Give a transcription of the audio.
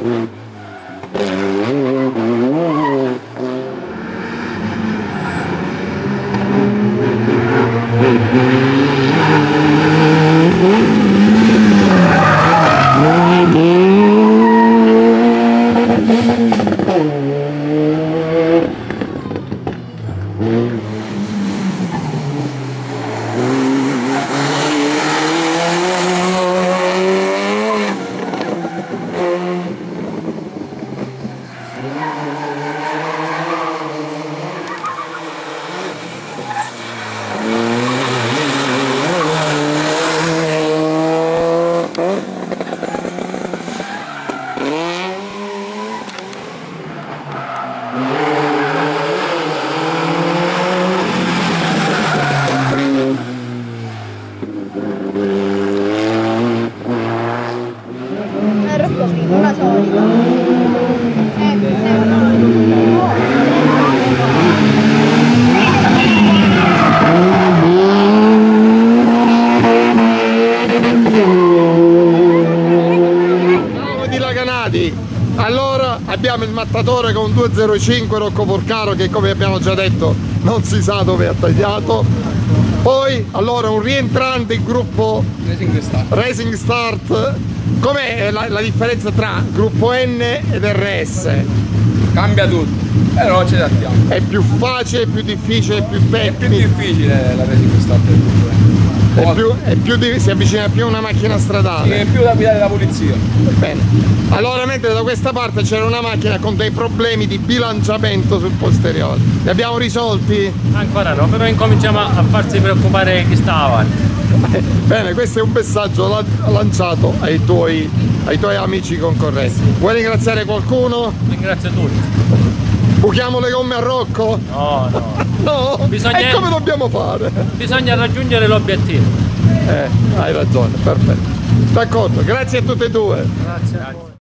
Una solita. Ciao dilaganati! Allora abbiamo il mattatore con 205 Rocco Porcaro che, come abbiamo già detto, non si sa dove ha tagliato. Poi allora un rientrante il gruppo Racing Start. Com'è la differenza tra gruppo N ed RS? Cambia tutto, però ci adattiamo. È più facile, è più difficile, è più tecnico? È più difficile la Racing Start del gruppo N. Si avvicina più a una macchina stradale. Sì, è più da guidare la polizia. Bene. Allora, mentre da questa parte c'era una macchina con dei problemi di bilanciamento sul posteriore. Li abbiamo risolti? Ancora no, però incominciamo a farsi preoccupare chi sta avanti. Bene, questo è un messaggio lanciato ai tuoi amici concorrenti. Vuoi ringraziare qualcuno? Ringrazio tutti. Buchiamo le gomme a Rocco? No, no. No? E come dobbiamo fare? Bisogna raggiungere l'obiettivo. Hai ragione, perfetto. D'accordo, grazie a tutte e due. Grazie a voi.